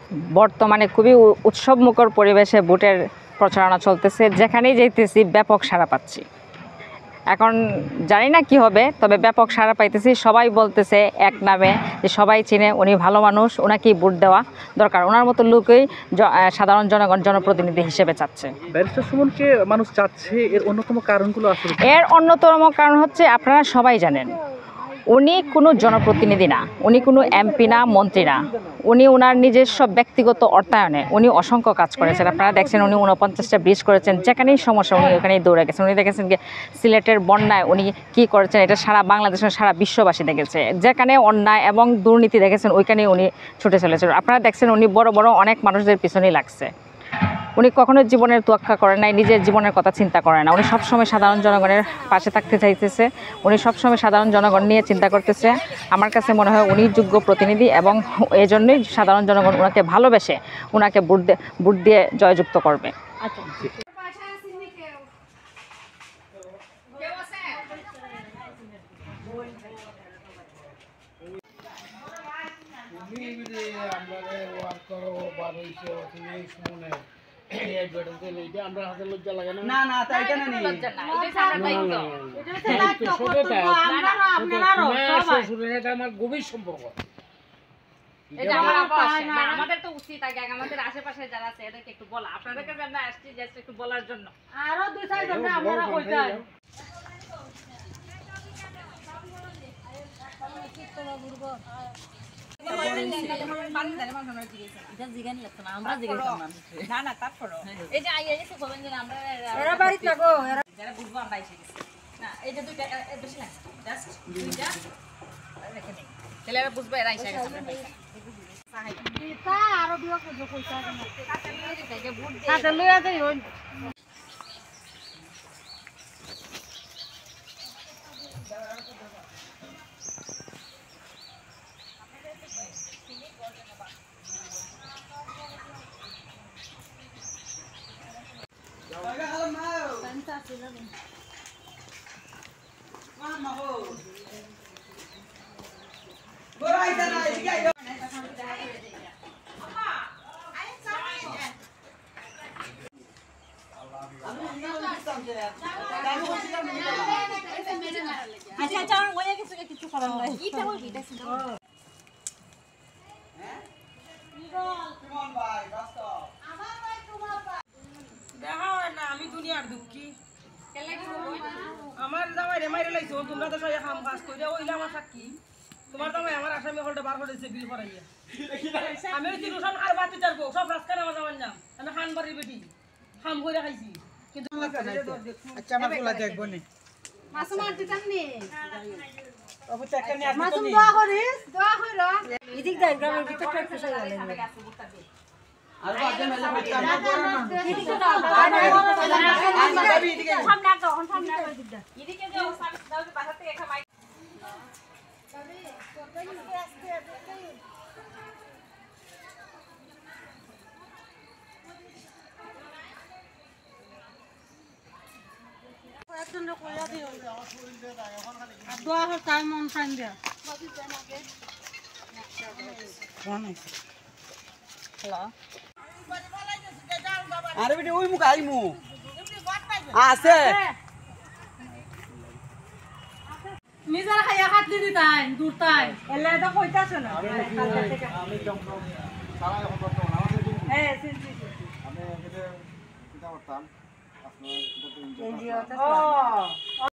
বর্তমানে খুবই উৎসবমুখর পরিবেশে ভোটের প্রচারণা চলতেছে, যেখানেই যাইতেছি ব্যাপক সাড়া পাচ্ছি। এখন জানি না কি হবে, তবে ব্যাপক সাড়া পাইতেছি। সবাই বলতেছে এক নামে যে সবাই চিনে, উনি ভালো মানুষ, ওনাকেই ভোট দেওয়া দরকার, ওনার মতো লোকই সাধারণ জনগণ জনপ্রতিনিধি হিসেবে চাচ্ছে। ব্যারিস্টার সুমনকে মানুষ চাচ্ছে, এর অন্যতম কারণগুলো আসলে এর অন্যতম কারণ হচ্ছে, আপনারা সবাই জানেন উনি কোনো জনপ্রতিনিধি না, উনি কোনো এমপি না, মন্ত্রী না। উনি ওনার নিজস্ব ব্যক্তিগত অর্থায়নে উনি অসংখ্য কাজ করেছেন। আপনারা দেখছেন উনি 49টা ব্রিজ করেছেন, যেখানেই সমস্যা উনি ওখানেই দৌড়ে গেছেন। উনি দেখেছেন যে সিলেটের বন্যায় উনি কী করেছেন, এটা সারা বাংলাদেশের সারা বিশ্ববাসী দেখেছে। যেখানে অন্যায় এবং দুর্নীতি দেখেছেন ওইখানেই উনি ছুটে চলেছেন। আপনারা দেখছেন উনি বড় বড় অনেক মানুষদের পিছনেই লাগছে। উনি কখনো জীবনের তোয়াক্কা করেন নাই, নিজের জীবনের কথা চিন্তা করেন না। উনি সবসময় সাধারণ জনগণের পাশে থাকতে চাইতেছে, উনি সবসময় সাধারণ জনগণ নিয়ে চিন্তা করতেছে। আমার কাছে মনে হয় উনি যোগ্য প্রতিনিধি, এবং এই জন্যই সাধারণ জনগণ ওনাকে ভালোবেসে ওনাকে ভোট দিয়ে জয়যুক্ত করবে। আমার গভীর সম্পর্ক। আমাদের তো উচিত আগে আমাদের আশেপাশে যারা আছে এদেরকে একটু বলা, আপনাদেরকে আমরা আসছি জাস্ট একটু বলার জন্য। আরো দুই চার জন আপনারা কইতাই না না, তারপরও এই যে আইয়া গেছে বলেন যে আমরা এরা বাড়ি থাকো যারা বুঝবো আমরা এসে গেছি না, এই যে দুইটা বেশি না, জাস্ট দুইটা রেখে দিই, তাহলে এরা বুঝবে এরা এসে গেছে। তা আরো বিয়া করতে কইতা কাটা লইয়া যাই হই আচ্ছা আচ্ছা, ওই কিছু করার নাই। এটা বলবি এটা আমি দুনিয়ার দুঃখী। আমার জামাই রে মাইরে লাইছো, তোমরা তো সবাই কাম কাজ কইরা ওইলা আমার সাক্ষী। তোমার জামাই আমার আসামি হলটা বার করেছে বিল করাইয়া। আমি ওই তিরুষণ আর বাতি চারবো সব রাস্তায় আমার জামাই নাম। আমি খানবাড়ির বেটি খাম কইরা খাইছি, কিন্তু আচ্ছা আমার পোলা দেখবো নি। মাসুম আর দিতাম নি অবশ্য একটা নিয়ে আসতো মাসুম নি। দোয়া করিস দোয়া কইরা এদিক যাই গ্রামের ভিতরটা একটু সাইয়া লাইন আর বাজে মেলে হইছে আমার বড় না। এদিকে দাও সামনে দাও সামনে দাও এদিকে যে সার্ভিস দাও যে বাসা থেকে একটা মাইক একজনরে কইয়া দিও আর দোয়া কর তাই মন ফাইন দিয়া হ্যালো আরে বেটি ওই মুখ আইমু আছে নিজের খাইয়া খাটলি দিতাই দূরতাই এলে তো কইতাছ না আমি যখন সারা যখন করতাম আমাদের হ্যাঁ সিনসি আমি এটা করতাম আপনার ও